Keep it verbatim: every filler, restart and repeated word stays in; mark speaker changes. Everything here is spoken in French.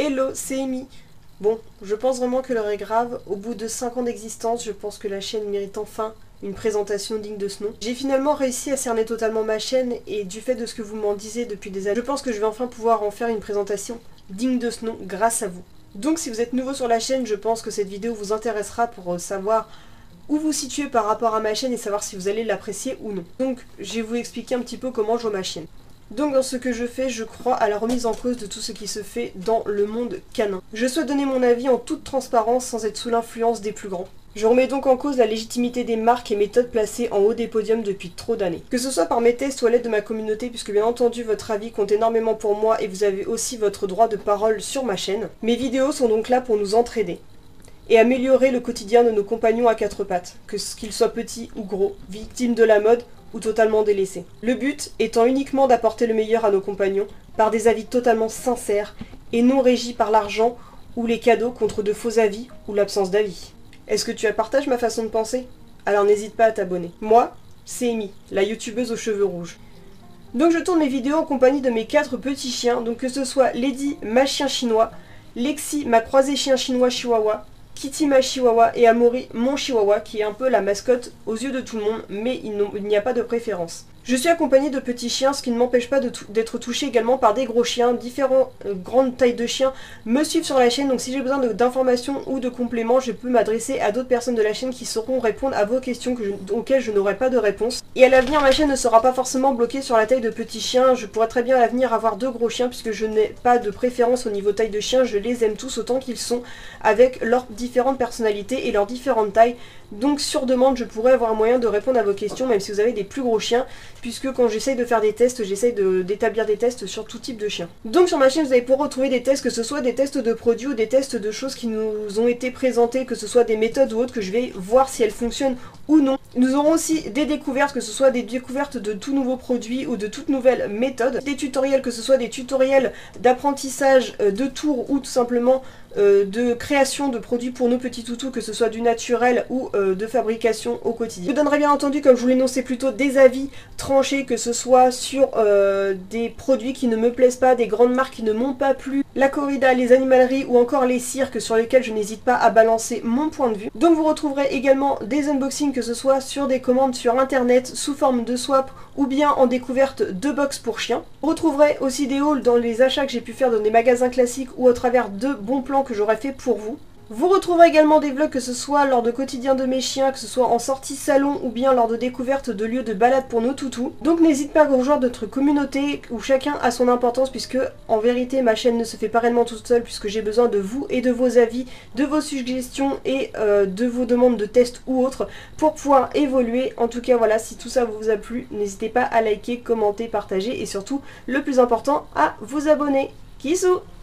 Speaker 1: Hello, c'est Amy. Bon, je pense vraiment que l'heure est grave. Au bout de cinq ans d'existence, je pense que la chaîne mérite enfin une présentation digne de ce nom. J'ai finalement réussi à cerner totalement ma chaîne et du fait de ce que vous m'en disiez depuis des années, je pense que je vais enfin pouvoir en faire une présentation digne de ce nom grâce à vous. Donc si vous êtes nouveau sur la chaîne, je pense que cette vidéo vous intéressera pour savoir où vous situez par rapport à ma chaîne et savoir si vous allez l'apprécier ou non. Donc je vais vous expliquer un petit peu comment je vois ma chaîne. Donc dans ce que je fais, je crois à la remise en cause de tout ce qui se fait dans le monde canin. Je souhaite donner mon avis en toute transparence sans être sous l'influence des plus grands. Je remets donc en cause la légitimité des marques et méthodes placées en haut des podiums depuis trop d'années. Que ce soit par mes tests ou à l'aide de ma communauté, puisque bien entendu votre avis compte énormément pour moi et vous avez aussi votre droit de parole sur ma chaîne. Mes vidéos sont donc là pour nous entraider et améliorer le quotidien de nos compagnons à quatre pattes, que ce qu'ils soient petits ou gros, victimes de la mode ou totalement délaissés. Le but étant uniquement d'apporter le meilleur à nos compagnons par des avis totalement sincères et non régis par l'argent ou les cadeaux contre de faux avis ou l'absence d'avis. Est-ce que tu partages ma façon de penser? Alors n'hésite pas à t'abonner. Moi, c'est Amy, la youtubeuse aux cheveux rouges. Donc je tourne mes vidéos en compagnie de mes quatre petits chiens, donc que ce soit Lady, ma chien chinois, Lexi, ma croisée chien chinois chihuahua, Kitty ma chihuahua et Amaury mon chihuahua qui est un peu la mascotte aux yeux de tout le monde mais il n'y a pas de préférence. Je suis accompagnée de petits chiens, ce qui ne m'empêche pas d'être touchée également par des gros chiens. Différentes euh, grandes tailles de chiens me suivent sur la chaîne, donc si j'ai besoin d'informations ou de compléments, je peux m'adresser à d'autres personnes de la chaîne qui sauront répondre à vos questions que je, auxquelles je n'aurai pas de réponse. Et à l'avenir, ma chaîne ne sera pas forcément bloquée sur la taille de petits chiens. Je pourrais très bien à l'avenir avoir deux gros chiens puisque je n'ai pas de préférence au niveau taille de chien. Je les aime tous autant qu'ils sont avec leurs différentes personnalités et leurs différentes tailles. Donc sur demande, je pourrais avoir moyen de répondre à vos questions même si vous avez des plus gros chiens, puisque quand j'essaye de faire des tests, j'essaye d'établir des tests sur tout type de chiens. Donc sur ma chaîne, vous allez pouvoir retrouver des tests, que ce soit des tests de produits ou des tests de choses qui nous ont été présentées, que ce soit des méthodes ou autres, que je vais voir si elles fonctionnent ou non. Nous aurons aussi des découvertes, que ce soit des découvertes de tout nouveaux produits ou de toutes nouvelles méthodes, des tutoriels, que ce soit des tutoriels d'apprentissage de tours ou tout simplement Euh, de création de produits pour nos petits toutous, que ce soit du naturel ou euh, de fabrication au quotidien. Je donnerai bien entendu, comme je vous l'énonçais plus tôt, des avis tranchés, que ce soit sur euh, des produits qui ne me plaisent pas, des grandes marques qui ne m'ont pas plu, la corrida, les animaleries ou encore les cirques sur lesquels je n'hésite pas à balancer mon point de vue. Donc vous retrouverez également des unboxings, que ce soit sur des commandes sur internet sous forme de swap ou bien en découverte de box pour chiens. Vous retrouverez aussi des hauls dans les achats que j'ai pu faire dans des magasins classiques ou à travers de bons plans que j'aurais fait pour vous. Vous retrouverez également des vlogs, que ce soit lors de quotidien de mes chiens, que ce soit en sortie salon ou bien lors de découvertes de lieux de balade pour nos toutous. Donc n'hésite pas à rejoindre notre communauté où chacun a son importance, puisque en vérité ma chaîne ne se fait pas réellement toute seule, puisque j'ai besoin de vous et de vos avis, de vos suggestions et euh, de vos demandes de tests ou autres pour pouvoir évoluer. En tout cas voilà, si tout ça vous a plu, n'hésitez pas à liker, commenter, partager et surtout, le plus important, à vous abonner. Kisou!